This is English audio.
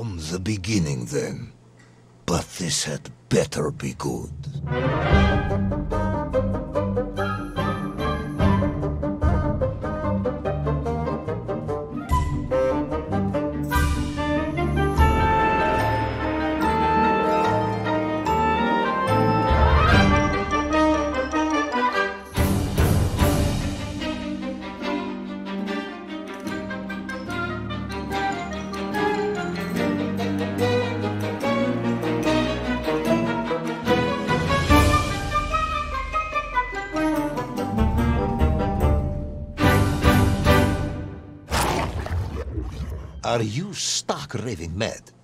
From the beginning, then. But this had better be good. Are you stark raving mad?